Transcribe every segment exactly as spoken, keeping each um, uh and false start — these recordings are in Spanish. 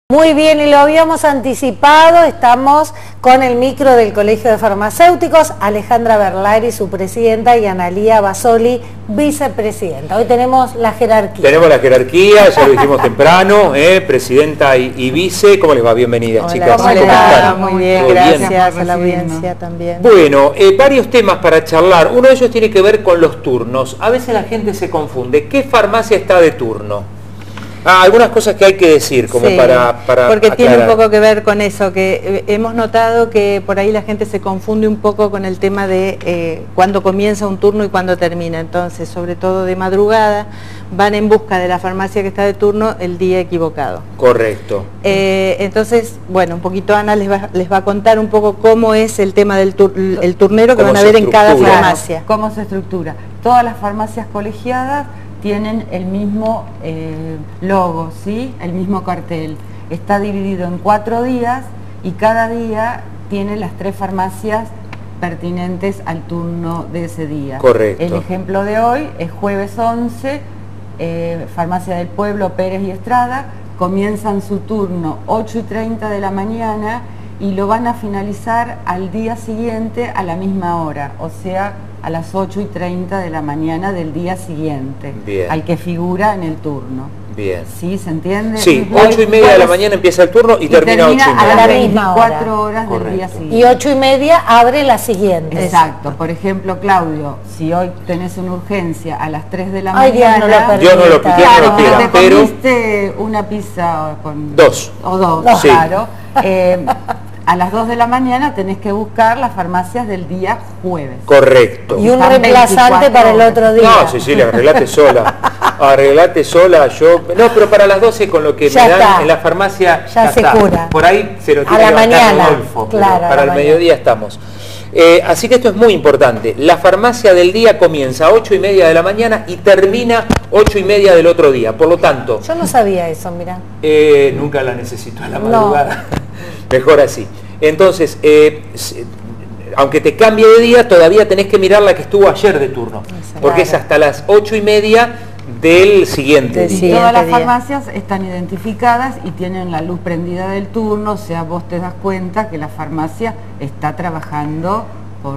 Muy bien, y lo habíamos anticipado, estamos con el micro del Colegio de Farmacéuticos, Alejandra Berlari, su presidenta, y Analía Basoli, vicepresidenta. Hoy tenemos la jerarquía. Tenemos la jerarquía, ya lo dijimos temprano, ¿eh? Presidenta y, y vice. ¿Cómo les va? Bienvenidas, Hola, chicas. ¿cómo están? Muy bien, ¿Todo gracias bien? a la audiencia también. Bueno, eh, varios temas para charlar. Uno de ellos tiene que ver con los turnos. A veces la gente se confunde. ¿Qué farmacia está de turno? Ah, algunas cosas que hay que decir, como sí, para, para porque aclarar. tiene un poco que ver con eso, que hemos notado que por ahí la gente se confunde un poco con el tema de eh, cuándo comienza un turno y cuándo termina. Entonces, sobre todo de madrugada, van en busca de la farmacia que está de turno el día equivocado. Correcto. Eh, entonces, bueno, un poquito Ana les va, les va a contar un poco cómo es el tema del tur el turnero que van a ver en cada farmacia. Cómo se estructura. Todas las farmacias colegiadas tienen el mismo eh, logo, ¿sí? El mismo cartel. Está dividido en cuatro días y cada día tiene las tres farmacias pertinentes al turno de ese día. Correcto. El ejemplo de hoy es jueves once, eh, Farmacia del Pueblo, Pérez y Estrada, comienzan su turno ocho y treinta de la mañana y lo van a finalizar al día siguiente a la misma hora, o sea, a las ocho y treinta de la mañana del día siguiente, Bien. al que figura en el turno. Bien. ¿Sí? ¿Se entiende? Sí, ocho y media de la mañana empieza el turno y, y termina ocho y media. a las la misma hora. veinticuatro horas Correcto. del día siguiente. Y ocho y media abre la siguiente. Exacto. Por ejemplo, Claudio, si hoy tenés una urgencia a las tres de la Ay, Dios mañana... no lo permita. Yo no lo, Dios no lo Claro, quiera, te pero... comiste una pizza con... Dos. O dos, Dos. Sí. claro. Eh, a las dos de la mañana tenés que buscar las farmacias del día jueves. Correcto. Y un Están reemplazante para el otro día. No, Cecilia, arreglate sola. Arreglate sola, yo... No, pero para las doce con lo que Ya me dan está. en la farmacia... Ya Ya se está. cura. Por ahí se lo A tiene la que levantar mañana, Rodolfo, pero claro, a para la el mediodía estamos. Eh, así que esto es muy importante. La farmacia del día comienza a ocho y media de la mañana y termina ocho y media del otro día. Por lo tanto... Yo no sabía eso, mirá. Eh, nunca la necesito a la No. madrugada. Mejor así. Entonces, eh, aunque te cambie de día, todavía tenés que mirar la que estuvo ayer de turno. Exacto. Porque es hasta las ocho y media del siguiente Del día. Y siguiente todas las día. farmacias están identificadas y tienen la luz prendida del turno, o sea, vos te das cuenta que la farmacia está trabajando por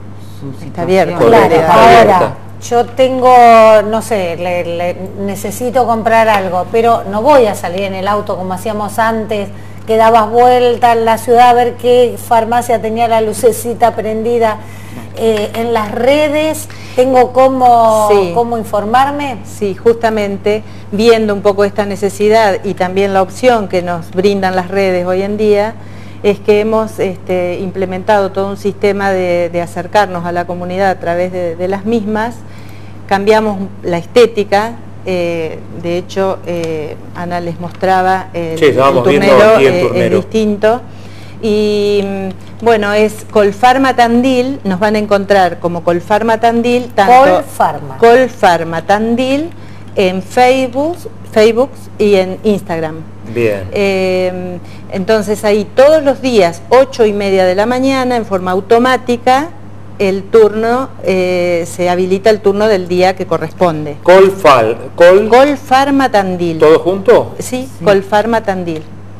su situación. abierta. Claro, Correcto, está ahora, abierta. yo tengo, no sé, le, le- necesito comprar algo, pero no voy a salir en el auto como hacíamos antes, que dabas vuelta en la ciudad a ver qué farmacia tenía la lucecita prendida. Eh, en las redes tengo cómo, Sí. cómo informarme. Sí, justamente viendo un poco esta necesidad y también la opción que nos brindan las redes hoy en día, es que hemos este, implementado todo un sistema de, de acercarnos a la comunidad a través de, de las mismas. Cambiamos la estética, eh, de hecho eh, Ana les mostraba el, Sí, estábamos el viendo turnero, aquí el eh, turnero. es distinto. Y mm, bueno, es Colfarma Tandil, nos van a encontrar como Colfarma Tandil, tanto Colfarma. Colfarma Tandil en Facebook, Facebook y en Instagram. Bien. Eh, entonces ahí todos los días, ocho y media de la mañana, en forma automática, el turno, eh, se habilita el turno del día que corresponde. Colfal, Col... Colfarma Tandil. ¿Todo junto? Sí, Colfarma Tandil.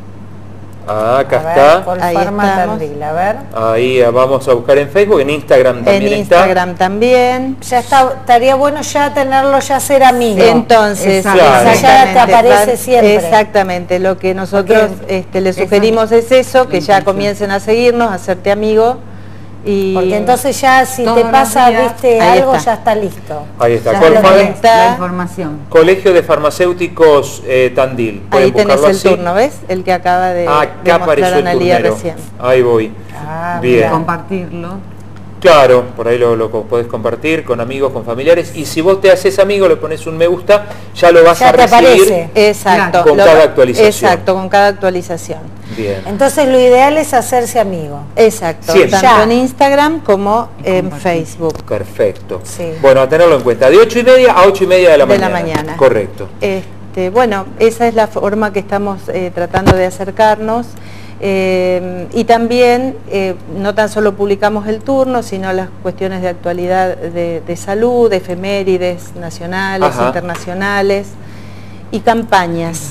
Ah, acá A ver, está. Colfarma Ahí estamos. Tandil, a ver. Ahí ah, vamos a buscar en Facebook, en Instagram En también Instagram también. Ya está, estaría bueno ya tenerlo, ya ser amigo. Entonces, Exacto. Claro. O sea, ya te aparece Van- siempre. Exactamente, lo que nosotros Porque este, le esa sugerimos es eso, que la ya intención. comiencen a seguirnos, a hacerte amigo. Y Porque entonces ya si Todos te los pasa, días, viste, ahí algo, está. ya está listo. Ahí está. Ya Colfal, lo tenés, Está. la información. Colegio de Farmacéuticos eh, Tandil. ¿Pueden ahí tenés buscarlo el así? turno, ¿ves? El que acaba de, de Acá mostrar apareció el Analía turnero. recién. Ahí voy. Ah, Bien. mira. Compartirlo. Claro, por ahí lo, lo podés compartir con amigos, con familiares. Y si vos te haces amigo, le pones un me gusta, ya lo vas Ya a te recibir. aparece. Exacto. Con cada actualización. Exacto, con cada actualización. Bien. Entonces lo ideal es hacerse amigo. Exacto, Siempre. tanto Ya. en Instagram como Y en compartir. Facebook. Perfecto. Sí. Bueno, a tenerlo en cuenta. De ocho y media a ocho y media de la De la mañana. mañana. Correcto. Este, bueno, esa es la forma que estamos eh, tratando de acercarnos. Eh, y también eh, no tan solo publicamos el turno, sino las cuestiones de actualidad de, de salud, de efemérides nacionales, Ajá. internacionales y campañas.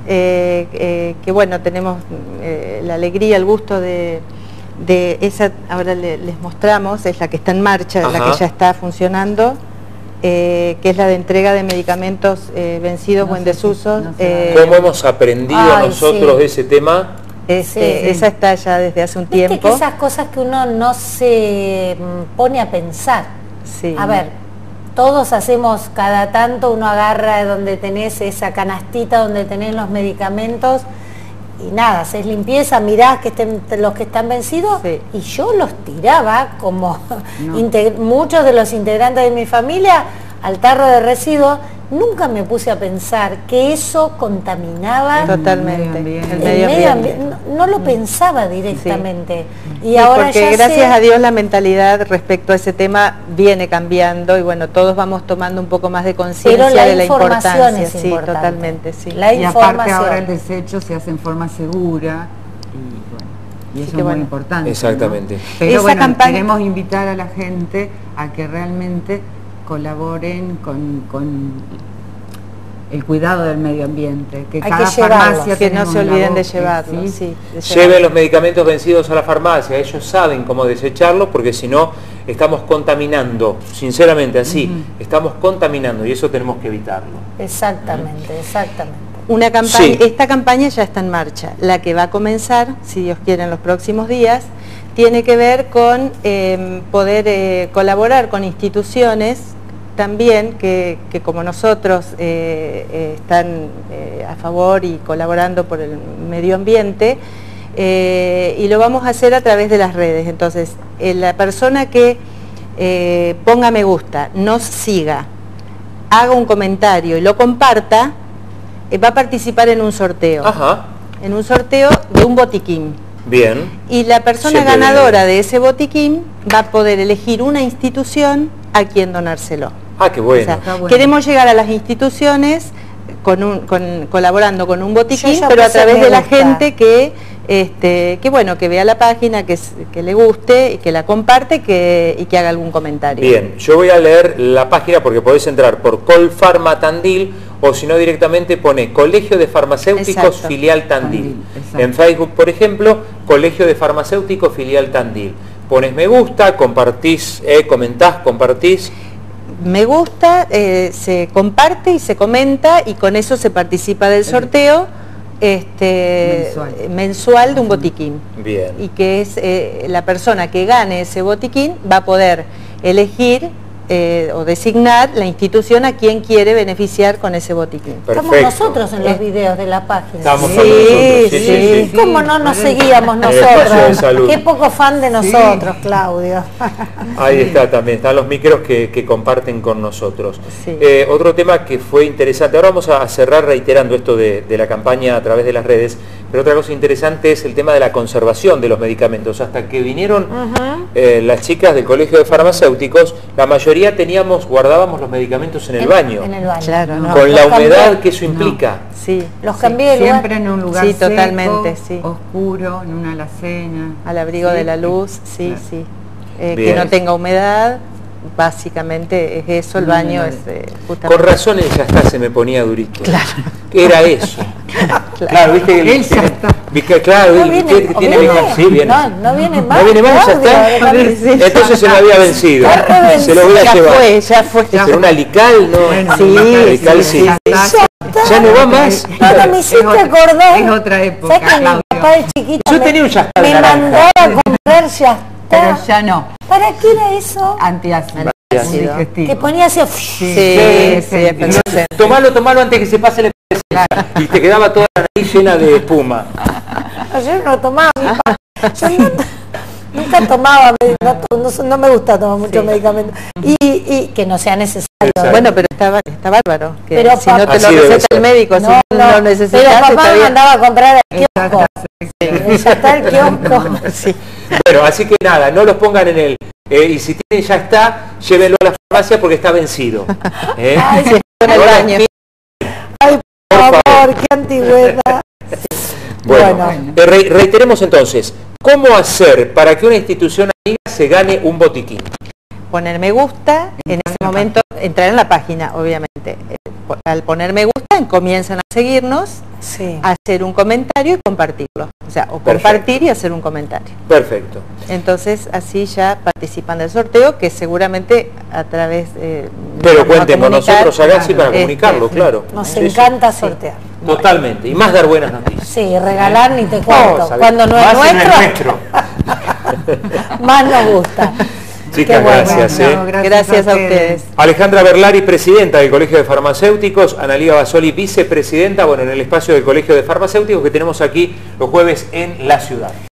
eh, eh, que bueno, tenemos eh, la alegría, el gusto de, de esa, ahora le, les mostramos, es la que está en marcha, Ajá. la que ya está funcionando, eh, que es la de entrega de medicamentos eh, vencidos no o en desuso. No eh, ¿Cómo hemos aprendido Ay, nosotros sí. de ese tema? Este, sí, sí. Esa está ya desde hace un Viste tiempo. que esas cosas que uno no se pone a pensar. Sí. A ver, todos hacemos cada tanto, uno agarra donde tenés esa canastita donde tenés los medicamentos y nada, haces limpieza, mirás que estén los que están vencidos sí. y yo los tiraba como no. muchos de los integrantes de mi familia al tarro de residuos. Nunca me puse a pensar que eso contaminaba totalmente el medio ambiente. El medio ambiente. No, no lo pensaba directamente. Sí. Y sí, ahora porque ya gracias sé... a Dios la mentalidad respecto a ese tema viene cambiando y bueno, todos vamos tomando un poco más de conciencia de la importancia. Es sí, importante. Totalmente, sí. La y aparte ahora el desecho se hace en forma segura y bueno, y eso sí, es bueno. muy importante. Exactamente. ¿no? Pero Esa bueno, campaña... queremos invitar a la gente a que realmente colaboren con, con el cuidado del medio ambiente, que Hay cada que farmacia que no se olviden de llevarlo, ¿sí? Sí, de lleven los medicamentos vencidos a la farmacia, ellos saben cómo desecharlos porque si no estamos contaminando, sinceramente así, uh-huh. estamos contaminando y eso tenemos que evitarlo. Exactamente, uh-huh. exactamente. Una campaña, sí. Esta campaña ya está en marcha, la que va a comenzar, si Dios quiere, en los próximos días, tiene que ver con eh, poder eh, colaborar con instituciones también que, que como nosotros eh, eh, están eh, a favor y colaborando por el medio ambiente eh, y lo vamos a hacer a través de las redes. Entonces, eh, la persona que eh, ponga me gusta, nos siga, haga un comentario y lo comparta, eh, va a participar en un sorteo. Ajá. En un sorteo de un botiquín. Bien. Y la persona Siempre ganadora bien. de ese botiquín va a poder elegir una institución a quien donárselo. Ah, qué bueno. O sea, bueno. Queremos llegar a las instituciones con un, con, colaborando con un botiquín, pero a través de la gusta. gente que, este, que bueno, que vea la página, que, que le guste, y que la comparte que, y que haga algún comentario. Bien, yo voy a leer la página porque podés entrar por Colfarma Tandil o si no directamente pone Colegio de Farmacéuticos Exacto. Filial Tandil. Tandil en Facebook, por ejemplo, Colegio de Farmacéuticos Filial Tandil. Pones me gusta, compartís, eh, comentás, compartís. Me gusta, eh, se comparte y se comenta y con eso se participa del sorteo este, mensual. mensual de un botiquín. Bien. Y que es eh, la persona que gane ese botiquín va a poder elegir eh, o designar la institución a quien quiere beneficiar con ese botiquín. Perfecto. Estamos nosotros en los eh, videos de la página. Estamos sí, nosotros. Sí, sí, sí, sí. ¿Cómo no nos seguíamos nosotros? Qué poco fan de nosotros, sí. Claudio. Ahí está también, están los micros que, que comparten con nosotros. Sí. Eh, otro tema que fue interesante, ahora vamos a cerrar reiterando esto de, de la campaña a través de las redes, pero otra cosa interesante es el tema de la conservación de los medicamentos. Hasta que vinieron uh-huh. eh, las chicas del Colegio de Farmacéuticos, la mayoría teníamos, guardábamos los medicamentos en el en, baño. En el baño. Claro, no. Con los la humedad cambié. que eso implica. No. Sí, los sí. cambié de Siempre en un lugar sí, seco, totalmente, sí. oscuro, en una alacena. Al abrigo sí. de la luz, sí, claro. sí. Eh, que no tenga humedad, básicamente es eso, el no, baño no, no. es eh, justamente... Con razón ella hasta se me ponía durito. Claro. Era eso. Claro, claro, viste que él ya está. Viste, claro, no y viene, que tiene viene, sí, viene. No, no viene más. No viene más, ya está. Entonces se me había vencido. Se lo voy a ya llevar. Fue, ya fue, ya Pero fue. una lical, ¿no? Bueno, sí, lical, sí. sí, sí. Ya, ya no va más. No, no me hiciste acordar. Es otra época. ¿Sabes que mi papá de chiquita Yo me, tenía un yastá me mandaba a comprar yastá? Pero ya no. ¿Para qué era eso? Antiácido. Que ponía así. Sí, sí, sí, sí. Tomalo, tomalo antes que se pase la claro. Y te quedaba toda la nariz llena de espuma. Ayer no tomaba. Yo no, nunca tomaba, no, no, no me gusta tomar mucho sí. medicamento. Y, y que no sea necesario. Exacto. Bueno, pero está, está bárbaro. Que pero si papá, no te lo receta el médico, no, si no, no lo necesitas. Pero papá me mandaba a comprar al kiosco. Sí. Ya está el kiosco. Sí. Bueno, así que nada, no los pongan en el... Eh, y si tienen ya está, llévenlo a la farmacia porque está vencido. ¿Eh? Ay, sí, en el baño. Ay, por favor, qué antigüedad. Bueno, bueno. Eh, re reiteremos entonces, ¿cómo hacer para que una institución amiga se gane un botiquín? Poner me gusta, en ese momento entrar en la página, obviamente. Al poner me gusta, comienzan a seguirnos sí. hacer un comentario y compartirlo. O sea, o Perfecto. compartir y hacer un comentario. Perfecto. Entonces, así ya participan del sorteo, que seguramente a través... Eh, Pero cuenten con nosotros acá sí para comunicarlo, este, claro. Nos Eso. encanta sortear. Totalmente. Y más dar buenas noticias. Sí, regalar ni te cuento. Oh, Cuando no es más nuestro, no es nuestro. más nos gusta. Chicas, bueno. gracias. No, ¿eh? gracias, Gracias a a ustedes. ustedes. Alejandra Berlari, presidenta del Colegio de Farmacéuticos, Analía Basoli, vicepresidenta, bueno, en el espacio del Colegio de Farmacéuticos que tenemos aquí los jueves en la ciudad.